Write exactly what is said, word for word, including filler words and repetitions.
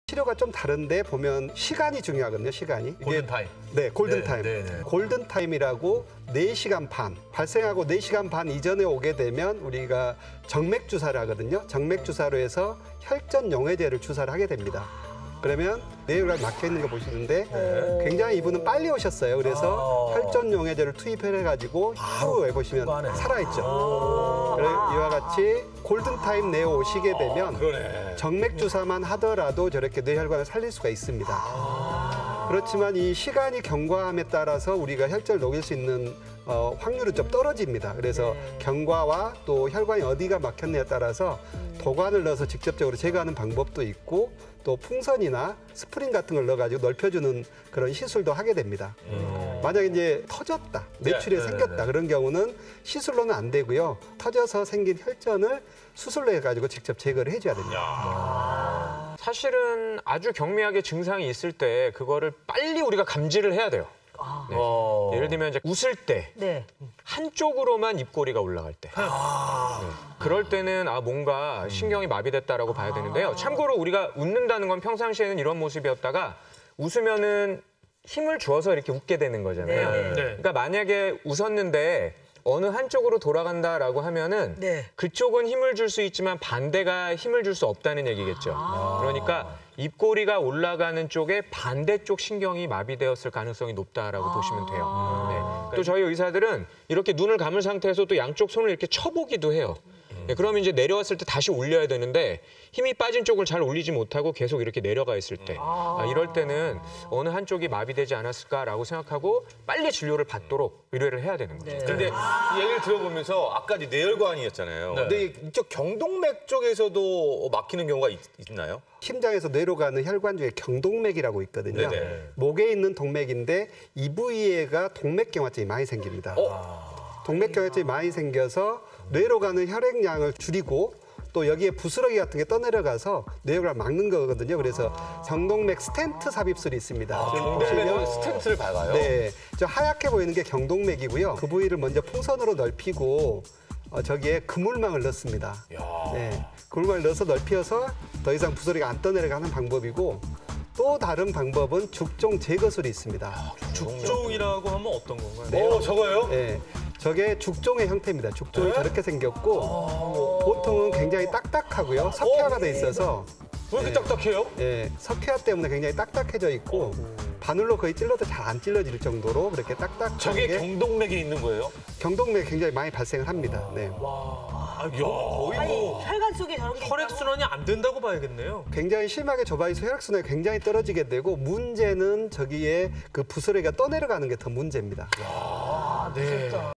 치료가 좀 다른데 보면 시간이 중요하거든요, 시간이. 골든타임. 네, 골든타임. 네, 네, 네. 골든타임이라고 네 시간 반, 발생하고 네 시간 반 이전에 오게 되면 우리가 정맥주사를 하거든요. 정맥주사로 해서 혈전 용해제를 주사를 하게 됩니다. 그러면 뇌혈관이 막혀 있는 거 보시는데 네. 굉장히 이분은 빨리 오셨어요. 그래서 아. 혈전 용해제를 투입해가지고 하루에 보시면 안에. 살아있죠. 그래, 이와 같이 골든타임 내에 오시게 되면 그러네. 정맥주사만 하더라도 저렇게 뇌혈관을 살릴 수가 있습니다. 그렇지만 이 시간이 경과함에 따라서 우리가 혈전을 녹일 수 있는 어, 확률은 좀 떨어집니다. 그래서 네. 경과와 또 혈관이 어디가 막혔느냐에 따라서 도관을 넣어서 직접적으로 제거하는 방법도 있고 또 풍선이나 스프링 같은 걸 넣어가지고 넓혀주는 그런 시술도 하게 됩니다. 음. 만약에 이제 터졌다, 뇌출이 네, 네, 생겼다 네, 네. 그런 경우는 시술로는 안 되고요. 터져서 생긴 혈전을 수술로 해가지고 직접 제거를 해줘야 됩니다. 사실은 아주 경미하게 증상이 있을 때 그거를 빨리 우리가 감지를 해야 돼요. 네. 어. 예를 들면 이제 웃을 때 네. 한쪽으로만 입꼬리가 올라갈 때. 네. 그럴 때는 아 뭔가 신경이 마비됐다라고 봐야 되는데요. 참고로 우리가 웃는다는 건 평상시에는 이런 모습이었다가 웃으면은 힘을 주어서 이렇게 웃게 되는 거잖아요. 네. 그러니까 만약에 웃었는데 어느 한쪽으로 돌아간다라고 하면은 네. 그쪽은 힘을 줄 수 있지만 반대가 힘을 줄 수 없다는 얘기겠죠. 그러니까 입꼬리가 올라가는 쪽에 반대쪽 신경이 마비되었을 가능성이 높다라고 보시면 돼요. 네. 또 저희 의사들은 이렇게 눈을 감은 상태에서 또 양쪽 손을 이렇게 쳐보기도 해요. 네, 그러면 이제 내려왔을 때 다시 올려야 되는데 힘이 빠진 쪽을 잘 올리지 못하고 계속 이렇게 내려가 있을 때 아, 이럴 때는 어느 한쪽이 마비되지 않았을까라고 생각하고 빨리 진료를 받도록 의뢰를 해야 되는 거죠. 네. 근데 이 얘기를 들어보면서 아까 이제 뇌혈관이었잖아요. 네. 근데 이쪽 경동맥 쪽에서도 막히는 경우가 있, 있나요? 심장에서 뇌로 가는 혈관 중에 경동맥이라고 있거든요. 네네. 목에 있는 동맥인데 이 부위에가 동맥경화증이 많이 생깁니다. 어? 동맥경화증이 많이 생겨서 뇌로 가는 혈액량을 줄이고 또 여기에 부스러기 같은 게 떠내려가서 뇌혈관을 막는 거거든요. 그래서 경동맥 스텐트 삽입술이 있습니다. 지금 경동맥은 스텐트를 박아요? 네, 저 하얗게 보이는 게 경동맥이고요. 그 부위를 먼저 풍선으로 넓히고 어, 저기에 그물망을 넣습니다. 네, 그물망을 넣어서 넓혀서 더 이상 부스러기가 안 떠내려가는 방법이고 또 다른 방법은 죽종 제거술이 있습니다. 죽종이라고 하면 어떤 건가요? 어, 저거요? 네, 저게 죽종의 형태입니다. 죽종이 저렇게 생겼고 보통은 굉장히 딱딱하고요. 석회화가 돼 있어서 왜 이렇게 딱딱해요? 예, 석회화 때문에 굉장히 딱딱해져 있고 바늘로 거의 찔러도 잘 안 찔러질 정도로 그렇게 딱딱한 저게 게 경동맥에 있는 거예요? 경동맥이 굉장히 많이 발생을 합니다. 네. 아, 거의 아니, 뭐 혈관 속에 저런 게 혈액 있다고? 순환이 안 된다고 봐야겠네요. 굉장히 심하게 좁아 있어 혈액순환이 굉장히 떨어지게 되고 문제는 저기에 그 부스러기가 떠내려가는 게 더 문제입니다. 아, 네.